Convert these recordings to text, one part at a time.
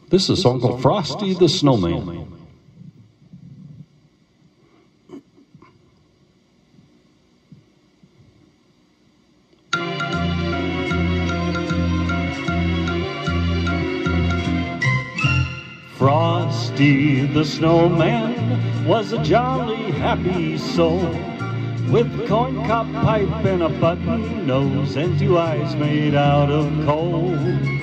This is a song called Frosty the Snowman. Frosty the Snowman was a jolly, happy soul, with a corncob pipe and a button nose and two eyes made out of coal.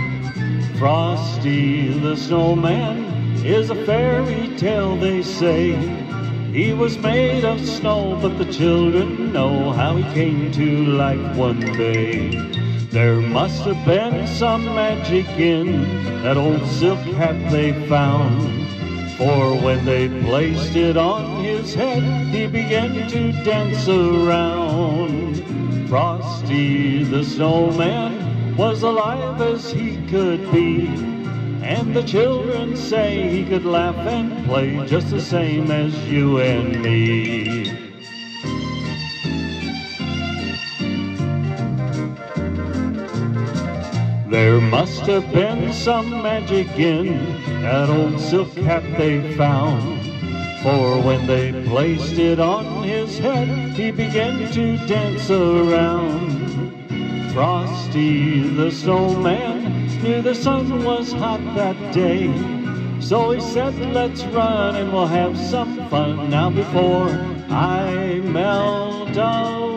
Frosty the Snowman is a fairy tale, they say. He was made of snow, but the children know how he came to life one day. There must have been some magic in that old silk hat they found, for when they placed it on his head, he began to dance around. Frosty the Snowman was alive as he could be, and the children say he could laugh and play just the same as you and me. There must have been some magic in that old silk hat they found, for when they placed it on his head, he began to dance around. Frosty the Snowman knew the sun was hot that day, so he said, let's run and we'll have some fun now before I melt away.